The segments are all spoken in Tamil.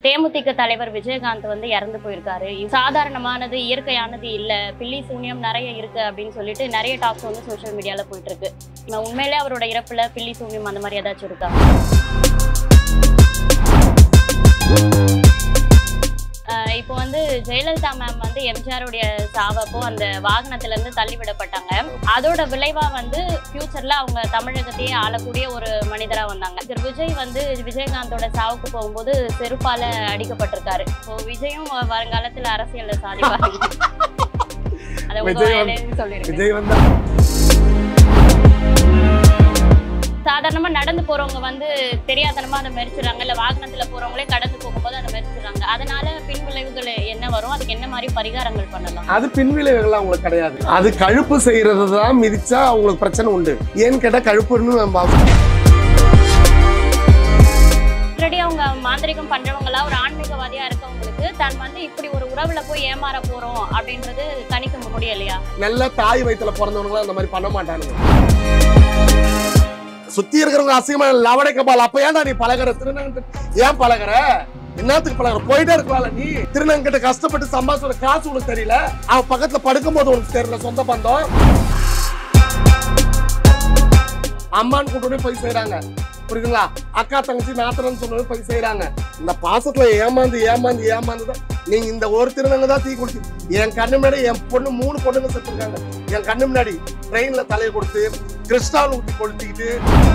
தேமுதிக தலைவர் விஜயகாந்த் வந்து இறந்து போயிருக்காரு. சாதாரணமானது இயற்கையானது இல்ல, பில்லி சூனியம் நிறைய இருக்கு அப்படின்னு சொல்லிட்டு நிறைய டாக்ஸ் வந்து சோஷியல் மீடியால போயிட்டு இருக்கு. உண்மையிலே அவரோட இறப்புல பில்லி சூனியம் அந்த மாதிரி ஏதாச்சும் இருக்கா? இப்போ வந்து ஜெயலலிதா மேம் வந்து எம்ஜிஆருடைய சாவப்போ அந்த வாகனத்துல இருந்து தள்ளிவிடப்பட்டாங்க. அதோட விளைவா வந்து ஃபியூச்சர்ல அவங்க தமிழகத்தையே ஆளக்கூடிய ஒரு மனிதரா வந்தாங்க. விஜய் வந்து விஜயகாந்தோட சாவுக்கு போகும்போது செருப்பால அடிக்கப்பட்டிருக்காரு. விஜயும் வருங்காலத்துல அரசியல்ல சாதிப்பாரு. சாதாரணமா நடந்து போறவங்க வந்து தெரியாதனமா அதை மெரிச்சுறாங்க, இல்ல வாகனத்துல போறவங்களே கடந்து போகும்போது அதை மெரிச்சுறாங்க. அதனால பின் விளைவுகள் என்ன வரும், அதுக்கு என்ன மாதிரி பரிகாரங்கள் பண்ணலாம்? அது பின் விளைவுகள் அவங்களுக்கு கிடையாது. அது கழுப்பு செய்யறதுதான் மிதிச்சா அவங்களுக்கு பிரச்சனை உண்டு. ஏன்னு கேட்டா கழுப்புன்னு ஆல்ரெடி அவங்க மாந்திரிகம் பண்றவங்களா ஒரு ஆன்மீகவாதியா இருக்கவங்களுக்கு தான் வந்து இப்படி ஒரு உறவுல போய் ஏமாற போறோம் அப்படின்றது கணிக்க முடியலையா? நல்ல தாய் வயிற்றுல பிறந்தவங்க அந்த மாதிரி பண்ண மாட்டானுங்க. சுத்தி இருக்கிறவங்க அசிங்கமா லவடை கபால் அப்ப ஏன்டா நீ பழகிற திருநங்க ஏன் பழகிற என்னத்துக்கு பழகிற போயிட்டே இருக்கலாம்ல. நீ திருநங்கிட்ட கஷ்டப்பட்டு சம்பாதிச்ச காசு உனக்கு தெரியல, அவன் பக்கத்துல படுக்கும் போது உனக்கு தெரியல. சொந்த பந்தம் அம்மான்னு கூட்டு போய் செய்யறாங்க, புரியுதுங்களா? அக்கா தங்கச்சி நாத்திரன்னு சொன்னது போய் செய்யறாங்க. இந்த பாசத்துல ஏமாந்து ஏமாந்து ஏமாந்துதான் நீங்க இந்த ஒரு திருநங்க தான் தீ குடிச்சு. என் கண்ணு முன்னாடி என் பொண்ணு 3 பொண்ணுங்க செத்துருக்காங்க. என் கண்ணு முன்னாடி ட்ரெயின்ல தலையை கொடுத்து கிறிஸ்டால் ஊட்டி கொளுத்திக்கிட்டு.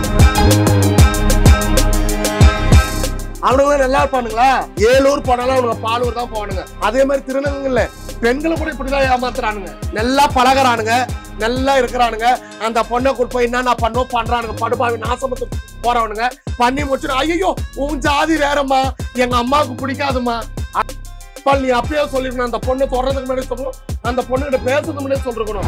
அவனுங்க நல்லா இருப்பானுங்களா? ஏலூர் போனாலும் அவனுங்க பாலூர் தான் போவானுங்க. அதே மாதிரி திருநங்கல்ல பெண்களை கூட இப்படிதான் ஏமாத்துறானுங்க. நல்லா பழகிறானுங்க, நல்லா இருக்கிறானுங்க. அந்த பொண்ணை கூட்டு போய் என்ன பண்ணுவோம் பண்றானுங்க. படுபாவி நாசமத்து போறவனுங்க பண்ணி முடிச்சுட்டு ஐயோ உன் ஜாதி வேறம்மா, எங்க அம்மாவுக்கு பிடிக்காதுமா நீ அப்பயே சொல்லிருக்கணும். அந்த பொண்ணு தொடர்றதுக்கு முன்னாடி சொல்லணும், அந்த பொண்ணுகிட்ட பேசுறதுக்கு முன்னாடி சொல்லிருக்கணும்.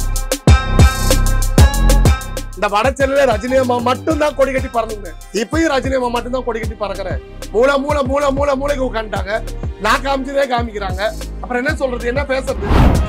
இந்த வடச்சென்னையில ரஜினி அம்மா மட்டும்தான் கொடி கட்டி பறந்துங்க. இப்பயும் ரஜினி அம்மா மட்டும்தான் கொடி கட்டி பறக்குறேன். மூளை மூளை மூளை மூளை மூளைக்கு உட்காந்துட்டாங்க. நான் காமிச்சதே காமிக்கிறாங்க. அப்புறம் என்ன சொல்றது, என்ன பேசுறது?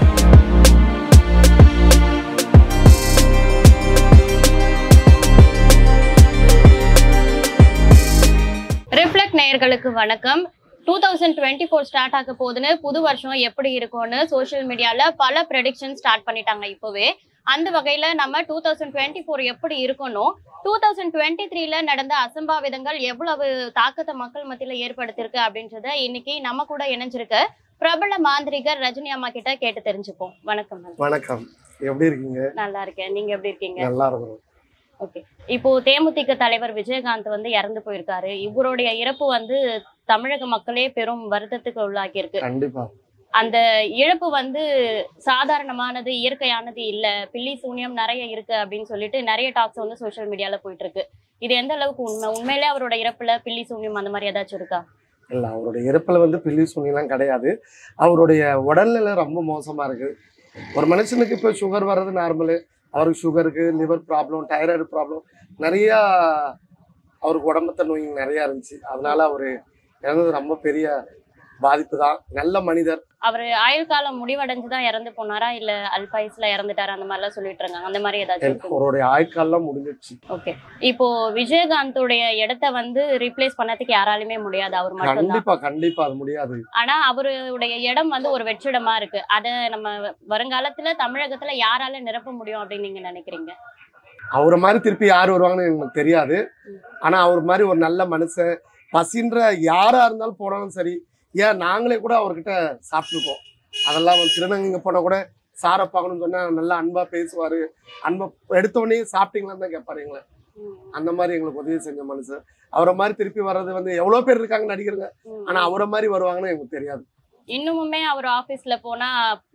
ரிஃப்ளெக்ட் நேயர்களுக்கு வணக்கம். 2024 ஸ்டார்ட் ஆக போகுதுன்னு, புது வருஷம் எப்படி இருக்கும்னு சோசியல் மீடியால பல ப்ரெடிக்ஷன் ஸ்டார்ட் பண்ணிட்டாங்க இப்பவே. அந்த வகையில நம்ம 2024 எப்படி இருக்கணும், 2023ல நடந்த அசம்பாவிதங்கள் எவ்வளவு தாக்கத்தை மக்கள் மத்தியில ஏற்படுத்திருக்கு அப்படின்றத இன்னைக்கு நம்ம கூட இணைஞ்சிருக்க பிரபல மாந்திரிகர் ரஜினி அம்மா கிட்ட கேட்டு தெரிஞ்சுப்போம். வணக்கம். வணக்கம், எப்படி இருக்கீங்க? நல்லா இருக்கேன், நீங்க எப்படி இருக்கீங்க? நல்லா இருக்கிறோம். ஓகே, இப்போ தேமுதிக தலைவர் விஜயகாந்த் வந்து இறந்து போயிருக்காரு. இவருடைய இறப்பு வந்து தமிழக மக்களே பெரும் வருத்தத்துக்கு உள்ளாக்கி இருக்கு. கண்டிப்பா அந்த இழப்பு வந்து சாதாரணமானது இயற்கையானது இல்ல, பில்லி சூனியம் நிறைய இருக்கு அப்படின்னு சொல்லிட்டு நிறைய டாக்ஸ் வந்து சோஷியல் மீடியால போயிட்டு இருக்கு. இது எந்த அளவுக்கு உண்மை? உண்மையிலே அவரோட இறப்புல பில்லி சூனியம் அந்த மாதிரி ஏதாச்சும் இருக்கா? இல்ல, அவருடைய இறப்புல வந்து பில்லி சூனியெல்லாம் கிடையாது. அவருடைய உடல்நிலை ரொம்ப மோசமா இருக்கு. ஒரு மனுஷனுக்கு இப்போ சுகர் வர்றது நார்மலு. அவருக்கு சுகருக்கு, லிவர் ப்ராப்ளம், தைராய்டு ப்ராப்ளம், நிறைய அவருக்கு உடம்புத்த நோய் நிறைய இருந்துச்சு. அதனால அவரு இறந்தது ரொம்ப பெரிய பாதிப்பு தான். நல்ல மனிதர். அவரு ஆயுள் காலம் முடிவடைஞ்சுதான் இறந்து போனாரா, இல்ல அல்பாயுஸ்ல இறந்துட்டாரு அந்த மாதிரி எல்லாம் சொல்லிட்டு இருக்காங்க. அந்த மாதிரி ஏதாச்சும் அவருடைய ஆயுட்காலம் முடிஞ்சிடுச்சு. ஓகே, இப்போ விஜயகாந்தோடைய இடத்த வந்து ரீப்ளேஸ் பண்ணதுக்கு யாராலுமே முடியாது, அவர் மட்டும். கண்டிப்பா கண்டிப்பா அது முடியாது. ஆனா அவருடைய இடம் வந்து ஒரு வெற்றிடமா இருக்கு. அத நம்ம வருங்காலத்துல தமிழகத்துல யாரால நிரப்ப முடியும் அப்படின்னு நீங்க நினைக்கிறீங்க? அவரை மாதிரி திருப்பி யார் வருவாங்கன்னு எனக்கு தெரியாது. ஆனா அவர் மாதிரி ஒரு நல்ல மனுஷன், பசின்ற யாரா இருந்தாலும் போனாலும் சரி. ஏன் நாங்களே கூட அவர்கிட்ட சாப்பிட்டுருக்கோம். அதெல்லாம் திருநங்க போனா கூட சாரை பார்க்கணும்னு சொன்னா நல்லா அன்பா பேசுவாரு. அன்பா எடுத்தோடனே சாப்பிட்டீங்களான்னு தான் கேட்பாருங்களே. அந்த மாதிரி எங்களுக்கு உதவி செஞ்ச மனுஷன். அவரை மாதிரி திருப்பி வர்றது வந்து எவ்வளவு பேர் இருக்காங்க நடிகருங்க. ஆனா அவரை மாதிரி வருவாங்கன்னு எனக்கு தெரியாது. இன்னுமுமே அவர் ஆபீஸ்ல போனா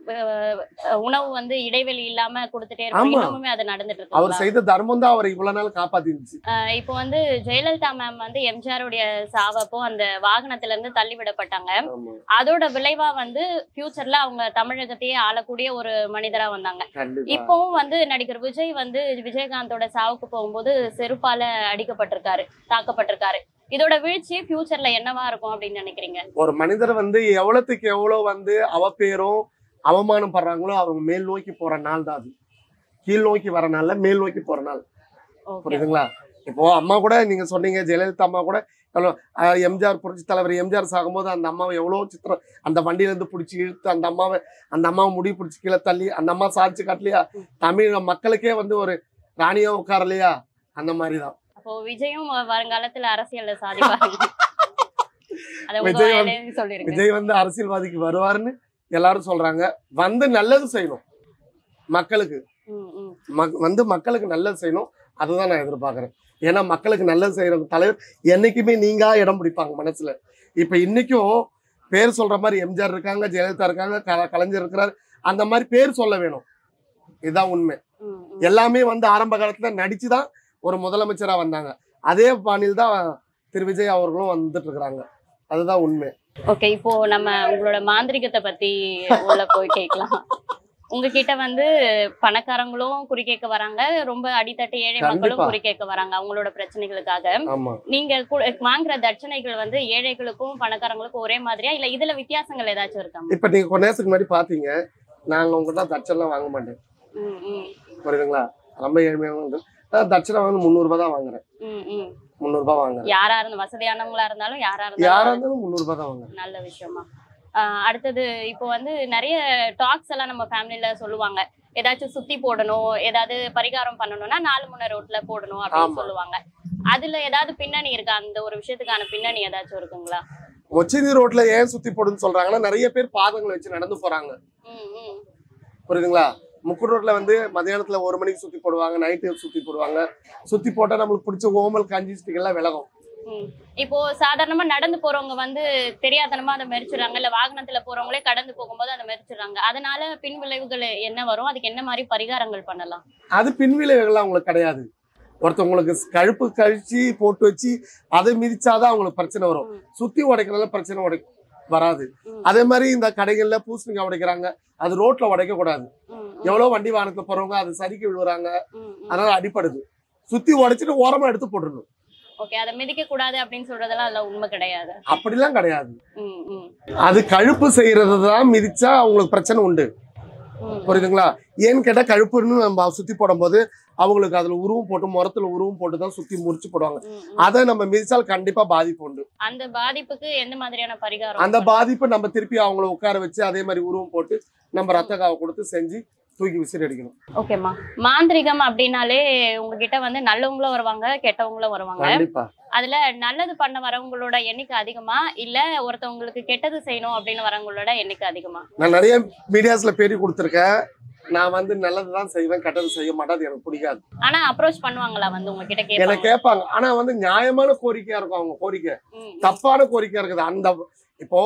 உணவு வந்து இடைவெளி இல்லாம கொடுத்துட்டே இருப்பாங்க. இன்னுமே அது நடந்துட்டு இருக்கு. அவர் செய்த தர்மம் தான் அவரை இவ்வளவு நாள் காப்பாத்திருந்துச்சு. இப்போ வந்து ஜெயலலிதா மேம் வந்து எம்ஜிஆருடைய சாவப்போ அந்த வாகனத்துல இருந்து தள்ளிவிடப்பட்டாங்க. அதோட விளைவா வந்து ஃபியூச்சர்ல அவங்க தமிழகத்தையே ஆளக்கூடிய ஒரு மனிதரா வந்தாங்க. இப்பவும் வந்து நடிகர் விஜய் வந்து விஜயகாந்தோட சாவுக்கு போகும்போது செருப்பால அடிக்கப்பட்டிருக்காரு, தாக்கப்பட்டிருக்காரு. இதோட வீழ்ச்சி ஃபியூச்சர்ல என்னவா இருக்கும் அப்படின்னு நினைக்கிறீங்க? ஒரு மனிதர் வந்து எவ்வளவுக்கு எவ்வளவு வந்து அவப்பேரும் அவமானம் படுறாங்களோ அவங்க மேல் நோக்கி போற நாள் தான் அது. கீழ் நோக்கி வர நாள்ல மேல் நோக்கி போற நாள். புரியுதுங்களா? இப்போ அம்மா கூட நீங்க சொன்னீங்க, ஜெயலலிதா அம்மா கூட எவ்வளோ எம்ஜிஆர் புரட்சி தலைவர் எம்ஜிஆர் சாகும்போது அந்த அம்மாவை எவ்வளோ சித்திரம் அந்த வண்டியிலேருந்து பிடிச்சி இழுத்து அந்த அம்மாவை முடி பிடிச்சி கீழே தள்ளி அந்த அம்மா சாதிச்சு காட்டலையா? தமிழ் மக்களுக்கே வந்து ஒரு ராணியா உட்காரலையா? அந்த மாதிரி தான். அப்போ விஜயும் வருங்காலத்துல அரசியல்ல சாதிப்பாங்க. விஜய் வந்து அரசியல்வாதிக்கு வருவாருன்னு எல்லாரும் சொல்றாங்க. வந்து நல்லது செய்யணும் மக்களுக்கு, வந்து மக்களுக்கு நல்லது செய்யணும். அதுதான் நான் எதிர்பார்க்கறேன். ஏன்னா மக்களுக்கு நல்லது செய்யற தலைவர் என்னைக்குமே நீங்க இடம் பிடிப்பாங்க மனசுல. இப்ப இன்னைக்கும் பேர் சொல்ற மாதிரி எம்ஜிஆர் இருக்காங்க, ஜெயலலிதா இருக்காங்க, கலைஞர் இருக்கிறார். அந்த மாதிரி பேர் சொல்ல வேணும். இதுதான் உண்மை. எல்லாமே வந்து ஆரம்ப காலத்துல நடிச்சுதான் ஒரு முதலமைச்சரா வந்தாங்க. அதே பாணியில் தான் திரு விஜய் அவர்களும் வந்துட்டு இருக்கிறாங்க. அதுதான் உண்மை. ஓகே, இப்போ நம்ம உங்களோட மாந்திரிகத்தை பத்தி உள்ள போய் கேட்கலாம். உங்ககிட்ட வந்து பணக்காரங்களும் குறி கேட்க வராங்க, ரொம்ப அடித்தட்டு ஏழை மக்களும் குறி கேட்க வராங்க அவங்களோட பிரச்சனைகளுக்காக. நீங்க வாங்குற தட்சணைகள் வந்து ஏழைகளுக்கும் பணக்காரங்களுக்கும் ஒரே மாதிரியா, இல்ல இதுல வித்தியாசங்கள் ஏதாச்சும் இருக்கா? இப்ப நீங்க கொஞ்ச நேரத்துக்கு முன்னாடி பாத்தீங்க, நாங்க உங்ககிட்ட தட்சணை வாங்க மாட்டேன், புரியுதுங்களா? ரொம்ப ஏழ்மையான தட்சணை வந்து 300 ரூபாய் தான் வாங்குறேன். 300 ரூபாய் வாங்குறேன். யாரா இருந்தாலும், வசதியானவங்களா இருந்தாலும் யாரா இருந்தாலும் 300 ரூபாய் தான் வாங்குறேன். நல்ல விஷயமா. அடுத்தது இப்போ வந்து நிறைய டாக்ஸ் எல்லாம் நம்ம ஃபேமிலில சொல்லுவாங்க, ஏதாச்சும் சுத்தி போடணும், ஏதாவது பரிகாரம் பண்ணணும்னா 4 முனை ரோட்ல போடணும் அப்படின்னு சொல்லுவாங்க. அதுல ஏதாவது பின்னணி இருக்கா? அந்த ஒரு விஷயத்துக்கான பின்னணி ஏதாச்சும் இருக்குங்களா? மொச்சினி ரோட்ல ஏன் சுத்தி போடுன்னு சொல்றாங்கன்னா, நிறைய பேர் பாதங்களை வச்சு நடந்து போறாங்க, புரியுதுங்களா? முக்கு ரோட்ல வந்து மதியானத்துல 1 மணிக்கு சுத்தி போடுவாங்க, நைட்டு சுத்தி போடுவாங்க. சுத்தி போட்டா நம்மளுக்கு பிடிச்ச ஓமல் கஞ்சி ஸ்டிக்கெல்லாம் விலகும். இப்போ சாதாரணமா நடந்து போறவங்க வந்து தெரியாதனமா அதை மெரிச்சுறாங்க, இல்ல வாகனத்துல போறவங்களே கடந்து போகும்போது அதை மெரிச்சுறாங்க. அதனால பின் விளைவுகள் என்ன வரும்? அதுக்கு என்ன மாதிரி பரிகாரங்கள் பண்ணலாம்? அது பின் விளைவுகள்லாம் அவங்களுக்கு கிடையாது. ஒருத்தவங்களுக்கு கழுப்பு கழிச்சு போட்டு வச்சு அதை மிதிச்சாதான் அவங்களுக்கு பிரச்சனை வரும். சுத்தி உடைக்கிறதுல பிரச்சனை வராது. அதே மாதிரி இந்த கடைகள்ல பூசணிக்காய் உடைக்கிறாங்க, அது ரோட்ல உடைக்க கூடாது. எவ்வளவு வண்டி வாகனத்துல போறவங்க அது சரிக்கு விழுறாங்க, அதனால அடிப்படுது. சுத்தி உடைச்சிட்டு ஓரமா எடுத்து போட்டுடணும். ஓகே, அதை மிதிக்க கூடாது அப்படின்னு சொல்றதெல்லாம் அதுல உண்மை கிடையாது. அப்படிலாம் கிடையாது. அது கழுப்பு செய்யறதுதான் மிதிச்சா அவங்களுக்கு பிரச்சனை உண்டு, புரியுதுங்களா? ஏன்னு கேட்டா கழுப்புன்னு நம்ம சுத்தி போடும் போது அவங்களுக்கு அதுல உருவம் போட்டு முரத்துல உருவம் போட்டுதான் சுத்தி முறிச்சு போடுவாங்க. அதை நம்ம மிதிச்சால் கண்டிப்பா பாதிப்பு உண்டு. அந்த பாதிப்புக்கு எந்த மாதிரியான பரிகாரம்? அந்த பாதிப்பு நம்ம திருப்பி அவங்கள உட்கார வச்சு அதே மாதிரி உருவம் போட்டு நம்ம ரத்த காவை கொடுத்து செஞ்சு தூக்கி விசிறி அடிக்கணும். ஓகேம்மா. மாந்திரிகம் அப்படின்னாலே உங்ககிட்ட வந்து நல்லவங்களும் வருவாங்க, கெட்டவங்களும் வருவாங்க. அதுல நல்லது பண்ண வரவங்களோட எண்ணிக்கை அதிகமா, இல்ல ஒருத்தவங்களுக்கு கெட்டது செய்யணும் அப்படின்னு வரவங்களோட எண்ணிக்கை அதிகமா? நான் நிறைய மீடியாஸ்ல பேட்டி கொடுத்துருக்கேன். நான் வந்து நல்லதுதான் செய்வேன், கெட்டது செய்ய மாட்டேன். அது எனக்கு பிடிக்காது. ஆனா அப்ரோச் பண்ணுவாங்களா வந்து உங்ககிட்ட? என்ன கேட்பாங்க. ஆனா வந்து நியாயமான கோரிக்கையா இருக்கும் அவங்க கோரிக்கை, தப்பான கோரிக்கையா இருக்குது. அந்த இப்போ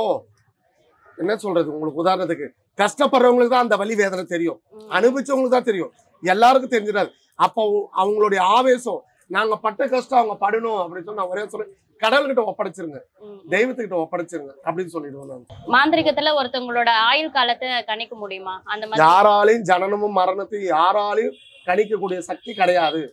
என்ன சொல்றது, உங்களுக்கு உதாரணத்துக்கு கஷ்டப்படுறவங்களுக்கு தான் அந்த வலி வேதனை தெரியும், அனுபவிச்சவங்களுக்கு தான் தெரியும், எல்லாருக்கும் தெரிஞ்சிடாது. அப்போ அவங்களுடைய ஆவேசம், நாங்க பட்ட கஷ்டம் அவங்க படணும் அப்படின்னு சொல்லி நான் ஒரே சொல்றேன், கடவுள்கிட்ட ஒப்படைச்சிருங்க, தெய்வத்துக்கிட்ட ஒப்படைச்சிருங்க அப்படின்னு சொல்லிடுவோம். மாந்திரிகத்துல ஒருத்தவங்களோட ஆயுள் காலத்தை கணிக்க முடியுமா? அந்த மாதிரி யாராலையும் ஜனனமும் மரணத்தையும் யாராலையும் கணிக்கக்கூடிய சக்தி கிடையாது.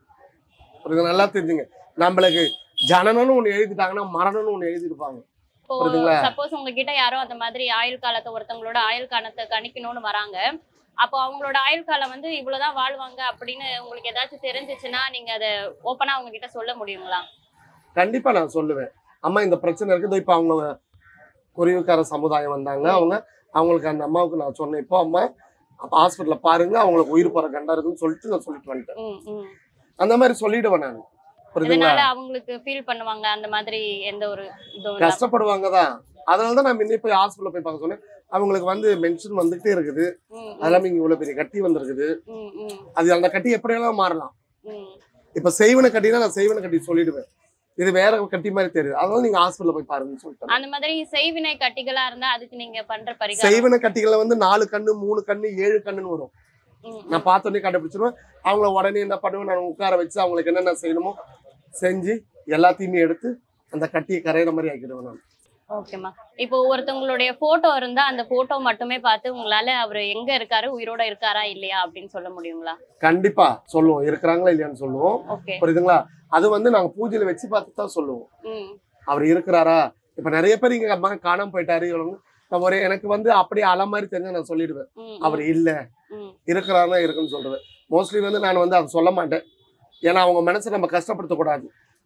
நல்லா தெரிஞ்சுங்க. நம்மளுக்கு ஜனனம்னு ஒண்ணு எழுதிட்டாங்கன்னா மரணம்னு ஒண்ணு எழுதிருப்பாங்க. சப்போஸ் உங்ககிட்ட யாரோ அந்த மாதிரி ஆயுள் காலத்தை, ஒருத்தவங்களோட ஆயுள் காலத்தை கணிக்கணும்னு வராங்க, அப்போ அவங்களோட ஆயுள் காலம் வந்து இவ்வளவுதான் வாழ்வாங்க அப்படின்னு உங்களுக்கு ஏதாச்சும் தெரிஞ்சிச்சுன்னா நீங்க அதை ஓப்பனா அவங்க கிட்ட சொல்ல முடியுங்களா? கண்டிப்பா நான் சொல்லுவேன். அம்மா இந்த பிரச்சனை இருக்குது. இப்ப அவங்க குருவிக்கார சமுதாயம் வந்தாங்க, அவங்களுக்கு அந்த அம்மாவுக்கு நான் சொன்னேன், இப்போ அம்மா ஹாஸ்பிட்டல்ல பாருங்க, அவங்களுக்கு உயிர் போற கண்டா இருக்குன்னு சொல்லிட்டு நான் சொல்லிட்டு வந்துட்டேன். அந்த மாதிரி சொல்லிடுவேன் நான். அவங்களுக்கு ஃபீல் பண்ணுவாங்க, அந்த மாதிரி எந்த ஒரு கஷ்டப்படுவாங்க தான். அதனாலதான் நான் முன்னே போய் ஹாஸ்பிட்டல்ல போய் பார்க்க சொன்னேன். அவங்களுக்கு வந்து மென்ஷன் வந்துட்டே இருக்குது, அதெல்லாம் இங்க இவ்வளவு பெரிய கட்டி வந்திருக்குது, அது அந்த கட்டி எப்படியெல்லாம் மாறலாம். இப்ப செய்வன கட்டினா நான் செய்வன கட்டி சொல்லிடுவேன், இது வேற கட்டி மாதிரி தெரியுது, அதனால நீங்க ஹாஸ்பிட்டல்ல போய் பாருங்கன்னு சொல்லிட்டு. அந்த மாதிரி செய்வினை கட்டிகளா இருந்தா அதுக்கு நீங்க பண்ற பரிகாரம்? செய்வன கட்டிகளை வந்து 4 கண்ணு 3 கண்ணு 7 கண்ணுன்னு வரும். நான் பார்த்தோன்னே கண்டுபிடிச்சிருவேன். அவங்கள உடனே என்ன பண்ணுவேன், நான் உட்கார வச்சு அவங்களுக்கு என்னென்ன செய்யணுமோ செஞ்சு எல்லாத்தையுமே எடுத்து அந்த கட்டியை கரையிற மாதிரி ஆக்கிடுவேன் நான். ஓகேம்மா. இப்போ ஒருத்தவங்களுடைய போட்டோ இருந்தா அந்த போட்டோ மட்டுமே பார்த்து உங்களால அவரு எங்க இருக்காரு, உயிரோட இருக்காரா இல்லையா அப்படின்னு சொல்ல முடியுங்களா? கண்டிப்பா சொல்லுவோம், இருக்கிறாங்களா இல்லையான்னு சொல்லுவோம், புரியுதுங்களா? அது வந்து நாங்க பூஜையில வச்சு பார்த்து தான் சொல்லுவோம் அவர் இருக்கிறாரா. இப்ப நிறைய பேர் இங்க அம்மா காணாம போயிட்டாரு, ஒரே எனக்கு வந்து அப்படியே அலை மாதிரி தெரிஞ்சா நான் சொல்லிடுவேன், அவர் இல்ல இருக்கிறாருன்னா இருக்குன்னு சொல்றேன். மோஸ்ட்லி வந்து நான் வந்து அதை சொல்ல மாட்டேன், ஏன்னா அவங்க மனசை நம்ம கஷ்டப்படுத்தக்கூடாது.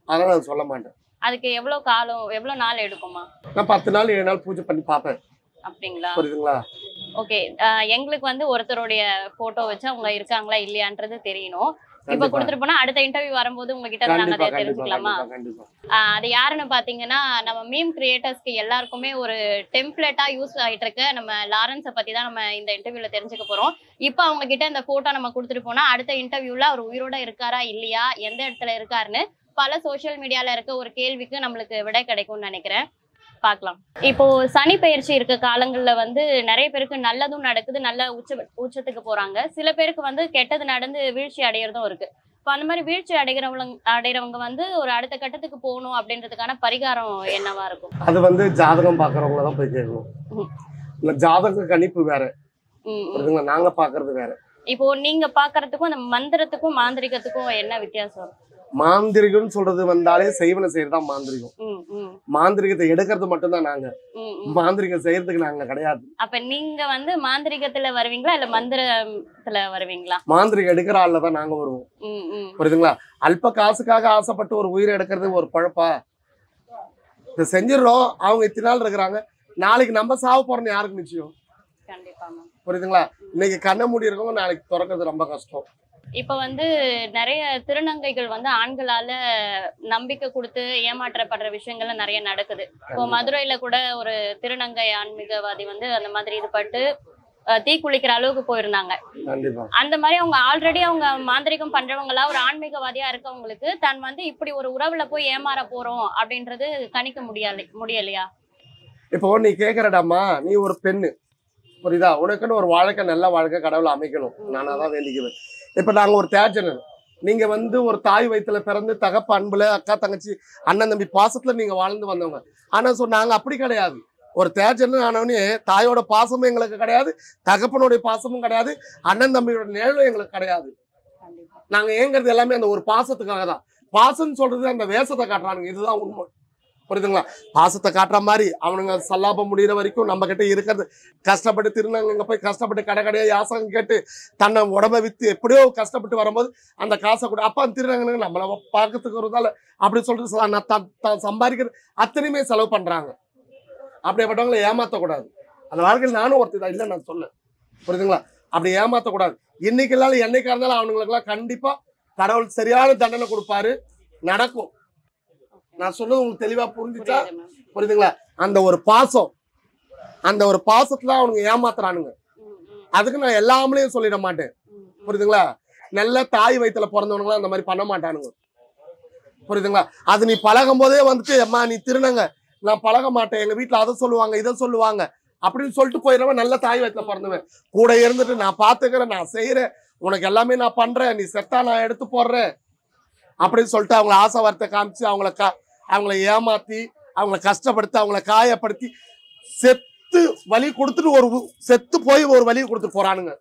அதனால நான் சொல்ல மாட்டேன். அதுக்கு எவ்வளவு நாள் எடுக்குமா? நான் 10 நாள் 7 நாள் பூஜை பண்ணி பார்ப்பேன். அப்படிங்களா? புரியுதுங்களா? ஓகே. எங்களுக்கு வந்து ஒருத்தருடைய போட்டோ வச்சு அவங்க இருக்காங்களா இல்லையான்றது தெரியணும். இப்ப கண்டிப்பா கொடுத்துட்டு போனா அடுத்த இன்டர்வியூ வரும்போது உங்ககிட்ட நாங்க கண்டிப்பா அதை கண்டிப்பா தெரிஞ்சுக்கலாமா? கண்டிப்பா கண்டிப்பா. அது யாருன்னு பாத்தீங்கன்னா நம்ம மீம் கிரியேட்டர்ஸ்க்கு எல்லாருக்குமே ஒரு டெம்ப்ளேட்டா யூஸ் ஆயிட்டு இருக்க நம்ம லாரன்ஸை பத்தி தான் நம்ம இந்த இன்டர்வியூல தெரிஞ்சுக்க போறோம். இப்ப அவங்க கிட்ட இந்த போட்டோ நம்ம கொடுத்துட்டு போனா அடுத்த இன்டர்வியூல அவர் உயிரோட இருக்காரா இல்லையா, எந்த இடத்துல இருக்காருன்னு பல சோசியல் மீடியால இருக்க ஒரு கேள்விக்கு நம்மளுக்கு விடை கிடைக்கும்னு நினைக்கிறேன். பார்க்கலாம். இப்போ சனி பெயர்ச்சி இருக்க காலங்கள்ல வந்து நிறைய பேருக்கு நல்லதும் நடக்குது, நல்ல உச்சத்துக்கு போறாங்க. சில பேருக்கு வந்து கெட்டது நடந்து வீழ்ச்சி அடையறதும் இருக்கு. இப்போ அந்த மாதிரி வீழ்ச்சி அடைகிறவங்க வந்து ஒரு அடுத்த கட்டத்துக்கு போகணும் அப்படின்றதுக்கான பரிகாரம் என்னவா இருக்கும்? அது வந்து ஜாதகம் பாக்குறவங்க தான் போய் கேட்கணும். இல்ல ஜாதக கணிப்பு வேற, புரியுதுங்களா? நாங்க பாக்குறது வேற. இப்போ நீங்க பாக்குறதுக்கும் அந்த மந்திரத்துக்கும் மாந்திரிகத்துக்கும் என்ன வித்தியாசம்? மாந்திரிகம்னு சொல்றது வந்தாலே செய்வனை செய்யறதுதான் மாந்திரிகம். மாந்திரிகத்தை எடுக்கிறது மட்டும்தான் நாங்க. மாந்திரிகம் செய்யறதுக்கு நாங்க கிடையாது. அப்ப நீங்க வந்து மாந்திரிகத்துல வருவீங்களா இல்ல மந்திரத்துல வருவீங்களா? மாந்திரிகம் எடுக்கிற ஆள்ல தான் நாங்க வருவோம். புரியுதுங்களா? அல்ப காசுக்காக ஆசைப்பட்டு ஒரு உயிரை எடுக்கிறது ஒரு பழப்பா? இதை செஞ்சிடறோம், அவங்க இத்தனை நாள் இருக்கிறாங்க, நாளைக்கு நம்ம சாவ போறோம்னு யாருக்கு நிச்சயம்? புரியுதுங்களா? இன்னைக்கு கண்ண மூடி இருக்கவங்க நாளைக்கு திறக்கிறது ரொம்ப கஷ்டம். இப்ப வந்து நிறைய திருநங்கைகள் வந்து ஆண்களால நம்பிக்கை கொடுத்து ஏமாற்றப்படுற விஷயங்கள்லாம் நிறைய நடக்குது. இப்போ மதுரையில கூட ஒரு திருநங்கை ஆன்மீகவாதி வந்து அந்த மாதிரி இது பட்டு தீக்குளிக்கிற அளவுக்கு போயிருந்தாங்க. அந்த மாதிரி அவங்க ஆல்ரெடி அவங்க மாந்திரிகம் பண்றவங்களா ஒரு ஆன்மீகவாதியா இருக்கவங்களுக்கு தான் வந்து இப்படி ஒரு உறவுல போய் ஏமாற போறோம் அப்படின்றது கணிக்க முடியலையா? இப்போ நீ கேக்குறடாமா, நீ ஒரு பெண்ணு, புரியுதா? உனக்குன்னு ஒரு வாழ்க்கை, நல்ல வாழ்க்கை கடவுளை அமைக்கணும், நான் அதான் வேண்டிக்குவேன். இப்ப நாங்க ஒரு தேர்ஜனர், நீங்க வந்து ஒரு தாய் வயிற்றுல பிறந்து தகப்ப அன்புல அக்கா தங்கச்சி அண்ணன் தம்பி பாசத்துல நீங்க வாழ்ந்து வந்தவங்க. ஆனா நாங்க அப்படி கிடையாது. ஒரு தேர்ஜனர் ஆனவனே தாயோட பாசமும் எங்களுக்கு கிடையாது, தகப்பனுடைய பாசமும் கிடையாது, அண்ணன் தம்பியோட நிழலும் எங்களுக்கு கிடையாது. நாங்க ஏங்கிறது எல்லாமே அந்த ஒரு பாசத்துக்காக தான். பாசம்னு சொல்றது அந்த வேஷத்தை காட்டுறானுங்க, இதுதான் உண்மை. புரியுதுங்களா? பாசத்தை காட்டுற மாதிரி அவனுங்க சல்லாபம் முடிகிற வரைக்கும் நம்ம கிட்ட இருக்கிறது கஷ்டப்பட்டு திருநங்க போய் கஷ்டப்பட்டு கடையா யாசகம் கேட்டு தன்னை உடம்பை வித்து எப்படியோ கஷ்டப்பட்டு வரும்போது அந்த காசை கூட அப்பா திருநங்க நம்மளை பார்க்கறதுக்கு வருதால அப்படி சொல்லிட்டு சம்பாதிக்கிறது அத்தனையுமே செலவு பண்றாங்க. அப்படிப்பட்டவங்களை ஏமாத்தக்கூடாது. அந்த வாழ்க்கையில் நானும் ஒருத்தர் தான், இல்லை நான் சொல்ல, புரியுதுங்களா? அப்படி ஏமாத்தக்கூடாது. இன்னைக்கு இல்லாத என்னைக்கா இருந்தாலும் அவனுங்களுக்கெல்லாம் கண்டிப்பா கடவுள் சரியான தண்டனை கொடுப்பாரு, நடக்கும். நான் சொன்னது உங்களுக்கு தெளிவா புரிஞ்சுச்சா? புரியுதுங்களா? அந்த ஒரு பாசம், அந்த ஒரு பாசத்துல அவனுங்க ஏமாத்துறானுங்க. அதுக்கு நான் எல்லாமலையும் சொல்லிட மாட்டேன், புரியுதுங்களா? நல்ல தாய் வயிற்றுல பிறந்தவனுங்களாம் அந்த மாதிரி பண்ண மாட்டானுங்க, புரியுதுங்களா? அது நீ பழகும் போதே வந்துட்டு அம்மா நீ திருநங்க, நான் பழக மாட்டேன், எங்க வீட்டுல அதை சொல்லுவாங்க இதை சொல்லுவாங்க அப்படின்னு சொல்லிட்டு போயிடுறவன் நல்ல தாய் வயிற்றுல பிறந்தவன். கூட இருந்துட்டு நான் பாத்துக்கிறேன், நான் செய்யறேன், உனக்கு எல்லாமே நான் பண்றேன், நீ செத்தா நான் எடுத்து போடுறேன் அப்படின்னு சொல்லிட்டு அவங்கள ஆசை வார்த்தை காமிச்சு அவங்கள ஏமாத்தி அவங்கள கஷ்டப்படுத்தி அவங்கள காயப்படுத்தி செத்து வலி கொடுத்துட்டு ஒரு செத்து போய் ஒரு வலி கொடுத்துட்டு போறானுங்க.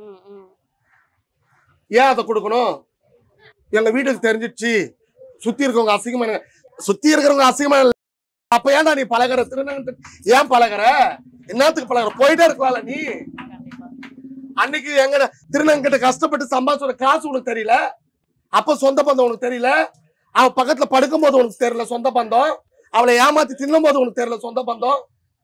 ஏன் அதை கொடுக்கணும்? எங்க வீட்டுக்கு தெரிஞ்சிச்சு, சுத்தி இருக்கவங்க அசிங்கமான, சுத்தி இருக்கிறவங்க அசிங்கமான, அப்ப ஏன்டா நீ பழகுற திருநங்க? ஏன் பழகுற? என்னத்துக்கு பழகுற? போயிட்டே இருக்கலாம்ல நீ. அன்னைக்கு எங்க திருநங்கிட்ட கஷ்டப்பட்டு சம்பாதிச்சோட காசு உனக்கு தெரியல, அப்ப சொந்த பந்தம் உனக்கு தெரியல, அவன் பக்கத்துல படுக்கும் போது உனக்கு தெரியல சொந்த பந்தம், அவளை ஏமாத்தி தின்னும் போது உனக்கு தெரியல சொந்த பந்தம்.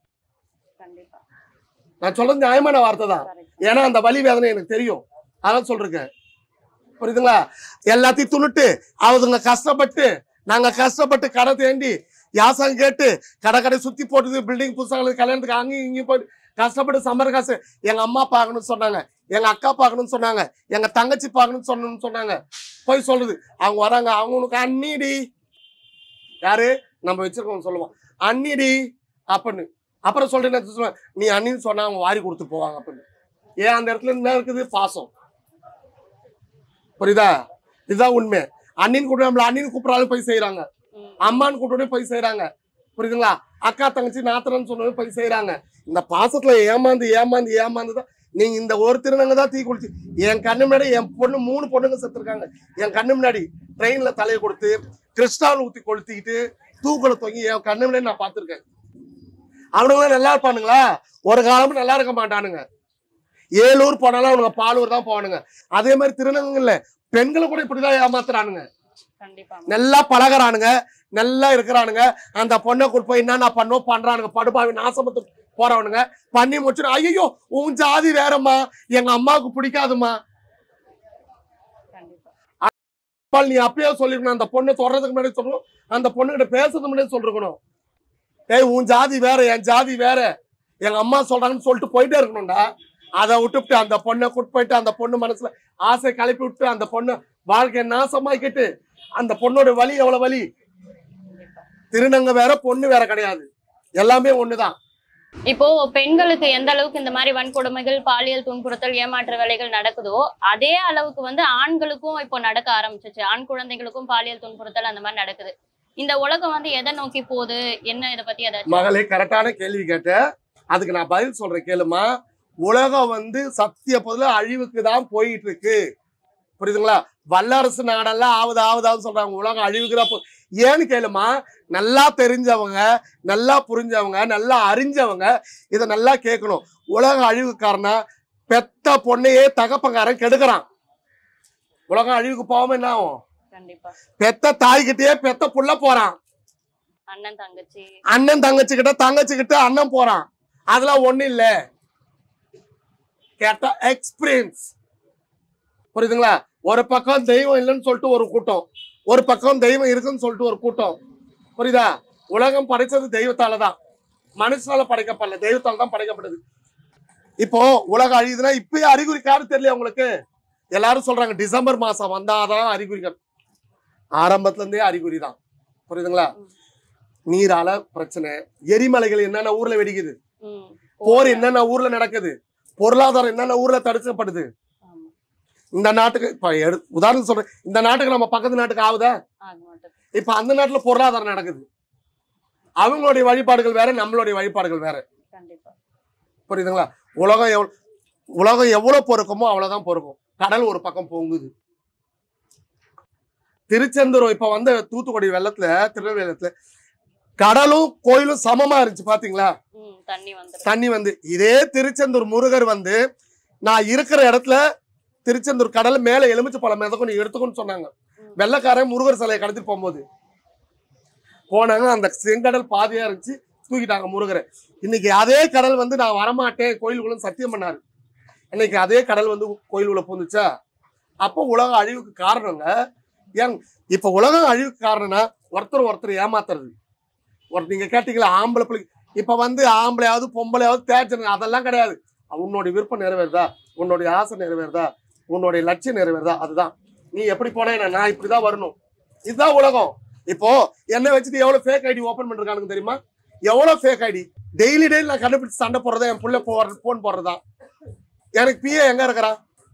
நான் சொல்றது நியாயமான வார்த்தை தான், ஏன்னா அந்த வலி வேதனை எனக்கு தெரியும், அதான் சொல்றேன், புரியுதுங்களா? எல்லாத்தையும் துணுட்டு அவங்க கஷ்டப்பட்டு நாங்க கஷ்டப்பட்டு கடை தேண்டி யாசம் கேட்டு கடை சுத்தி போட்டுது, பில்டிங் புதுசாக கல்யாணத்துக்கு அங்கேயும் இங்கேயும் போயிட்டு கஷ்டப்பட்டு சம்பர காசு எங்க அம்மா பார்க்கணும்னு சொன்னாங்க, எங்க அக்கா பார்க்கணும்னு சொன்னாங்க, எங்க தங்கச்சி பார்க்கணும்னு சொன்னாங்க. போய் சொல்லுது, அவங்க வராங்க, அவங்களுக்கு அண்ணிடி, யாரு நம்ம வச்சிருக்கோம் சொல்லுவோம் அண்ணிடி அப்படின்னு. அப்புறம் சொல்றேன், நீ அண்ணின்னு சொன்னா அவங்க வாரி கொடுத்து போவாங்க அப்படின்னு. ஏன் அந்த இடத்துல என்ன இருக்குது? பாசம். புரியுதா? இதுதான் உண்மை. அண்ணின்னு கூப்பிட்டு நம்மள அண்ணின்னு கூப்பிடாலும் போய் செய்யறாங்க, அம்மான்னு கூப்பிட்டு போய் செய்யறாங்க, புரியுதுங்களா? அக்கா தங்கச்சி நாத்தனன்னு சொன்னது போய் செய்யறாங்க. இந்த பாசத்துல ஏமாந்துதான் நீங்க இந்த ஒரு திருநங்க தான் தீ குளிச்சு. என் கண்ணு முன்னாடி என் பொண்ணு 3 பொண்ணுங்க செத்துருக்காங்க. என் கண்ணு முன்னாடி ட்ரெயின்ல தலையை கொடுத்து கிறிஸ்டால் ஊத்தி கொளுத்திக்கிட்டு தூக்கல தொங்கி என் கண்ணு முன்னாடி நான் பார்த்திருக்கேன். அவனுங்களாம் நல்லா இருப்பானுங்களா? ஒரு காலமும் நல்லா இருக்க மாட்டானுங்க. 7 ஊர் போனாலும் அவனுங்க பாலூர் தான் போவானுங்க. அதே மாதிரி திருநங்கல்ல பெண்களை கூட இப்படிதான் ஏமாத்துறானுங்க. கண்டிப்பா நல்லா பழகுறானுங்க, நல்லா இருக்கிறானுங்க. அந்த பொண்ணை கூட்டு போய் என்னென்ன பண்ணோம் பண்றானுங்க, படுபாவி நாசமத்து போறவனுங்க. பண்ணி முடிச்சுட்டு ஐயோ உன் ஜாதி வேறம்மா, எங்க அம்மாவுக்கு பிடிக்காதுமா. கண்டிப்பா நீ அப்பயே சொல்லிருக்கணும், அந்த பொண்ணு தொடறதுக்கு முன்னாடி சொல்லணும், அந்த பொண்ணுகிட்ட பேசுறதுக்கு முன்னாடி சொல்லிருக்கணும். ஏய் உன் ஜாதி வேற, என் ஜாதி வேற, எங்க அம்மா சொல்றாங்கன்னு சொல்லிட்டு போயிட்டே இருக்கணும்டா. அதை விட்டுவிட்டு அந்த பொண்ணை கூட்டு போயிட்டு அந்த பொண்ணு மனசுல ஆசை கிளப்பி விட்டு அந்த பொண்ணு வாழ்க்கையை நாசமாக்கிட்டு, அந்த பொண்ணோட வலி எவ்வளவு வலி. திருநங்க வேற பொண்ணு வேற கிடையாது, எல்லாமே ஒண்ணுதான். இப்போ பெண்களுக்கு எந்த அளவுக்கு இந்த மாதிரி வன்கொடுமைகள், பாலியல் துன்புறுத்தல், ஏமாற்று வேலைகள் நடக்குதோ அதே அளவுக்கு வந்து ஆண்களுக்கும் இப்போ நடக்க ஆரம்பிச்சிச்சு. ஆண் குழந்தைகளுக்கும் பாலியல் துன்புறுத்தல் அந்த மாதிரி நடக்குது. இந்த உலகம் வந்து எதை நோக்கி போகுது, என்ன இதை பத்தி ஏதாச்சும்? மகளே கரெக்டான கேள்வி கேட்ட, அதுக்கு நான் பதில் சொல்றேன் கேளுமா. உலகம் வந்து சத்திய பொதுல அழிவுக்கு தான் போயிட்டு இருக்கு, புரியுதுங்களா? வல்லரசு நாடெல்லாம் ஆவுதாவுதான்னு சொல்றாங்க, உலகம் அழிவுக்கு தான் ஏன்னு கேளுமா. நல்லா தெரிஞ்சவங்க, நல்லா புரிஞ்சவங்க, நல்லா அறிஞ்சவங்க இதை நல்லா கேட்கணும். உலகம் அழிவுக்கு காரணம் பெத்த பொண்ணையே தகப்பங்காரன் கெடுக்கிறான். உலகம் அழிவுக்கு போகாம என்ன ஆகும்? கண்டிப்பா பெத்த தாய்கிட்டயே பெத்த புள்ள போறான். அண்ணன் தங்கச்சி கிட்ட தங்கச்சி கிட்ட அண்ணன் போறான். அதெல்லாம் ஒண்ணு இல்ல, கேட்ட எக்ஸ்பீரியன்ஸ், புரியுதுங்களா? ஒரு பக்கம் தெய்வம் இல்லைன்னு சொல்லிட்டு ஒரு கூட்டம், ஒரு பக்கம் தெய்வம் இருக்குன்னு சொல்லிட்டு ஒரு கூட்டம், புரியுதா? உலகம் படைச்சது தெய்வத்தாலதான், மனுஷனால படைக்கப்படல, தெய்வத்தால தான் படைக்கப்படுது. இப்போ உலகம் அழியுதுன்னா இப்பயே அறிகுறி காடு தெரியல உங்களுக்கு. எல்லாரும் சொல்றாங்க டிசம்பர் மாசம் வந்தாதான் அறிகுறிகள். ஆரம்பத்துல இருந்தே அறிகுறி தான், புரியுதுங்களா? நீரால பிரச்சனை, எரிமலைகள் என்னென்ன ஊர்ல வெடிக்குது, போர் என்னென்ன ஊர்ல நடக்குது, பொருளாதாரம் என்னென்ன ஊர்ல தடுக்கப்படுது. இந்த நாட்டுக்கு இப்ப உதாரணம் சொல்றேன், இந்த நாட்டுக்கு நம்ம பக்கத்து நாட்டுக்கு ஆகுதா? இப்ப அந்த நாட்டுல பொருளாதாரம் நடக்குது. அவங்களுடைய வழிபாடுகள் வேற, நம்மளுடைய வழிபாடுகள் வேற, புரியுதுங்களா? உலகம் எவ்வளவு பொறுக்குமோ அவ்வளவுதான் பொறுக்கும். கடல் ஒரு பக்கம் பொங்குது. திருச்செந்தூர் இப்ப வந்து தூத்துக்குடி வெள்ளத்துல, திருநெல்வேலி வெள்ளத்துல கடலும் கோயிலும் சமமா இருந்துச்சு பாத்தீங்களா? தண்ணி வந்து இதே திருச்செந்தூர் முருகர் வந்து நான் இருக்கிற இடத்துல திருச்செந்தூர் கடல் மேல எலுமிச்சு பழம் மிதக்கும், நீ எடுத்துக்கணும்னு சொன்னாங்க. வெள்ளக்காரன் முருகர் சிலையை கடத்திட்டு போகும்போது போனாங்க, அந்த செங்கடல் பாதியா இருந்துச்சு, தூக்கிட்டாங்க முருகரை. இன்னைக்கு அதே கடல் வந்து நான் வரமாட்டேன் கோயிலுக்குள்ள சத்தியம் பண்ணாரு. இன்னைக்கு அதே கடல் வந்து கோயிலுக்குள்ள பூந்துச்சா? அப்போ உலக அழிவுக்கு காரணங்க. ஏன் இப்ப உலகம் அழிவுக்கு காரணம்னா ஒருத்தர் ஏமாத்துறது. நீங்க கேட்டீங்களா ஆம்பளை பிள்ளை, இப்ப வந்து ஆம்பளையாவது பொம்பளையாவது தேய்ச்சனுங்க, அதெல்லாம் கிடையாது. உன்னுடைய விருப்பம் நிறைவேறுதா, உன்னுடைய ஆசை நிறைவேறுதா, உன்னுடைய லட்சியம் நிறைவேறுதா, அதுதான். நீ எப்படி போனா நான் இப்படிதான் வரணும், இதுதான் உலகம். இப்போ என்ன வச்சுட்டு எவ்வளவு ஃபேக் ஐடி ஓபன் பண்ணிருக்கானுங்க தெரியுமா? எவ்வளவு ஃபேக் ஐடி டெய்லி நான் கண்டுபிடிச்சு சண்டை போடுறதா, என் புள்ள போன் போடுறதா. எனக்கு பிஏ எங்க இருக்கிறான்?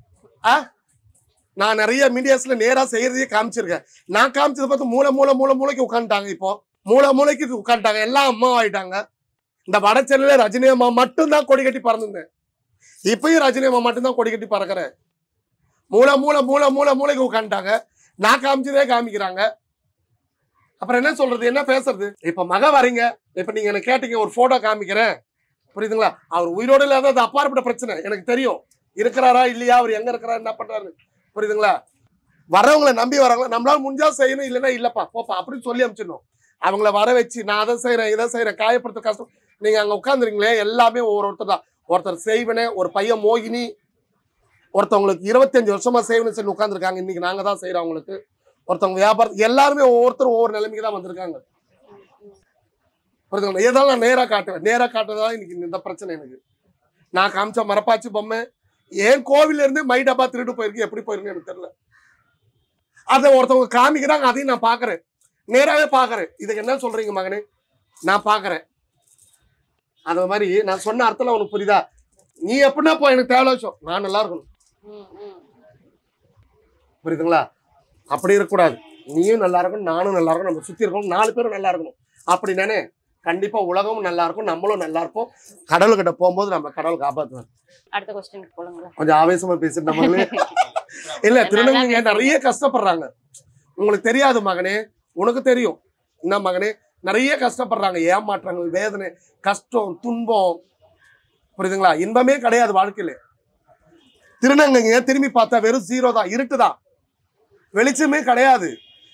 நான் நிறைய மீடியாஸ்ல நேரா செய்யறதையே காமிச்சிருக்கேன். நான் காமிச்சதை பார்த்து மூளைக்கு உட்காந்துட்டாங்க. இப்போ மூளைக்கு உட்காந்துட்டாங்க, எல்லாம் அம்மா ஆயிட்டாங்க. இந்த வட சென்னையில ரஜினி அம்மா மட்டும்தான் கொடி கட்டி பறந்துருந்தேன். இப்பயும் ரஜினி அம்மா மட்டும்தான் கொடி கட்டி பறக்கிறேன். மூளைக்கு உட்காந்துட்டாங்க. நான் காமிச்சதே காமிக்கிறாங்க. அப்புறம் என்ன சொல்றது, என்ன பேசுறது? இப்ப மக வரீங்க, இப்ப நீங்க என்ன கேட்டீங்க, ஒரு போட்டோ காமிக்கிறேன், புரியுதுங்களா? அவர் உயிரோடு இல்லாத அது அப்பாற்பட்ட பிரச்சனை, எனக்கு தெரியும். இருக்கிறாரா இல்லையா, அவர் எங்க இருக்கிறாரு, என்ன பண்றாரு, புரியுதுங்களா? வரவங்களை நம்பி வரவங்க நம்மளால முடிஞ்சா செய்யணும், இல்லைன்னா இல்லப்பா போப்பா அப்படின்னு சொல்லி அனுப்பிச்சிடணும். அவங்கள வர வச்சு நான் அதை செய்யறேன் இதை செய்யறேன் காயப்படுத்த கஷ்டம். நீங்க அங்க உட்காந்துருங்களே, எல்லாமே ஒவ்வொருத்தர் தான். ஒருத்தர் செய்வனே, ஒரு பையன் மோகினி, ஒருத்தவங்களுக்கு 25 வருஷமா செய்வனு சொல்லி உட்காந்துருக்காங்க. இன்னைக்கு நாங்க தான் செய்யறோம் அவங்களுக்கு. ஒருத்தவங்க வியாபாரம், எல்லாருமே ஒவ்வொருத்தரும் ஒவ்வொரு நிலைமைக்கு தான் வந்திருக்காங்க, புரியுதுங்களா? ஏதாவது நான் நேரா காட்டுறதா இன்னைக்கு இந்த பிரச்சனை. எனக்கு நான் காமிச்ச மரப்பாச்சி பொம்மை ஏன் கோவில இருந்து மை டப்பா திருட்டு போயிருக்கு, எப்படி போயிருக்கு எனக்கு தெரியல. அதை ஒருத்தவங்க காமிக்கிறாங்க, அதையும் நான் பாக்குறேன், நேராவே பாக்குறேன். இதுக்கு என்ன சொல்றீங்க மகனே, நான் பாக்குறேன். அந்த மாதிரி நான் சொன்ன அர்த்தம் உனக்கு புரியுதா? நீ எப்படின்னா போ, எனக்கு தேவையில்ல, நான் நல்லா இருக்கணும், புரியுதுங்களா? அப்படி இருக்கக்கூடாது. நீயும் நல்லா இருக்கணும், நானும் நல்லா இருக்கணும், நம்ம சுத்தி இருக்கணும், 4 பேரும் நல்லா இருக்கணும். அப்படி நானே கண்டிப்பா உலகமும் நல்லா இருக்கும், நம்மளும் நல்லா இருப்போம். கடவுள்கிட்ட போகும்போது நம்ம கடவுள் காப்பாற்றுவார். அடுத்த क्वेश्चन போடுங்க. கொஞ்சம் ஆவேசமா பேசிட்டு நம்மளே இல்ல, திருநங்கைங்க நிறைய கஷ்டப்படுறாங்க. உங்களுக்கு தெரியாது மகனே, உனக்கு தெரியும் என்ன மகனே, நிறைய கஷ்டப்படுறாங்க. ஏமாற்றங்கள், வேதனை, கஷ்டம், துன்பம், புரியுதுங்களா? இன்பமே கிடையாது வாழ்க்கையில. திருநங்கைங்க திரும்பி பார்த்தா வெறும் 0 தான், இருட்டுதான், வெளிச்சமே கிடையாது.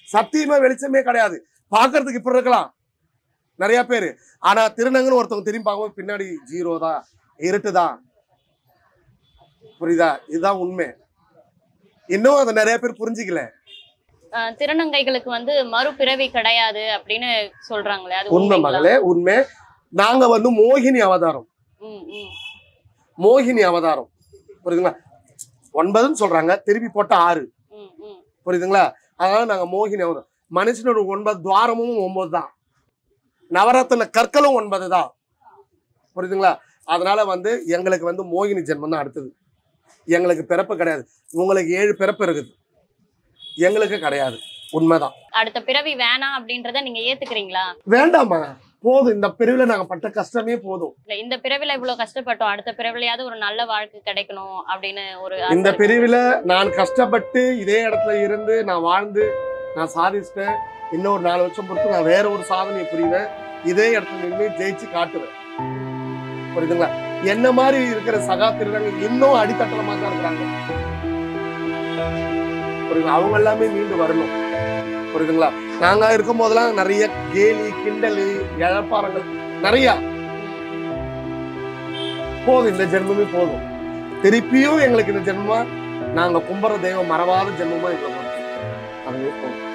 சத்தியமா வெளிச்சமே கிடையாது. பாக்குறதுக்கு இப்படி இருக்கலாம் நிறைய பேரு, ஆனா திருநங்கைன்னு ஒருத்தவங்க திரும்பி பார்க்கும்போது பின்னாடி 0 தான், இருட்டு தான். புரியுதா? இதுதான் உண்மை. இன்னும் அதை நிறைய பேர் புரிஞ்சுக்கல. திருநங்கைகளுக்கு வந்து மறுபிறவி கிடையாது அப்படின்னு சொல்றாங்களே, அது உண்மை மகளே, உண்மை. நாங்க வந்து மோகினி அவதாரம். மோகினி அவதாரம், புரியுதுங்களா? 9ன்னு சொல்றாங்க, திருப்பி போட்ட 6, புரியுதுங்களா? அதனால நாங்க மோகினி அவதாரம். மனுஷனோட 9 துவாரமும் 9 தான், நவரத்ன கற்களும் 9 தான், புரியுதுங்களா? அதனால வந்து எங்களுக்கு வந்து மோகினி ஜென்மம் தான் அடுத்தது. எங்களுக்கு பிறப்பு கிடையாது. உங்களுக்கு 7 பிறப்பு இருக்குது, எங்களுக்கு கிடையாது. உண்மைதான். அடுத்த பிறவி வேணாம் அப்படின்றத நீங்க ஏத்துக்கிறீங்களா? வேண்டாமா, போதும். இந்த பிரிவுல நாங்க பட்ட கஷ்டமே போதும். இந்த பிறவில இவ்வளவு கஷ்டப்பட்டோம், அடுத்த பிறவிலையாவது ஒரு நல்ல வாழ்க்கை கிடைக்கணும் அப்படின்னு ஒரு இந்த பிரிவுல நான் கஷ்டப்பட்டு இதே இடத்துல இருந்து நான் வாழ்ந்து நான் சாதிச்சிட்டேன். இன்னொரு 4 வருஷம் பொறுத்து நான் வேற ஒரு சாதனையை புரிவேன். இதே இடத்துல நின்று ஜெயிச்சு காட்டுவேன், புரியுதுங்களா? என்ன மாதிரி இருக்கிற சகா திருநங்கை இன்னும் அடித்தட்டலமா தான் இருக்கிறாங்க, புரியுது? அவங்க எல்லாமே மீண்டு வரணும், புரியுதுங்களா? நாங்க இருக்கும் போதெல்லாம் நிறைய கேலி கிண்டல் இழப்பாரங்கள் நிறைய. போதும், இந்த ஜென்மமே போதும். திருப்பியும் எங்களுக்கு இந்த ஜென்மமா நாங்க கும்புற தெய்வம் மறவாத ஜென்மமா எங்களுக்கு அதுவே போதும்.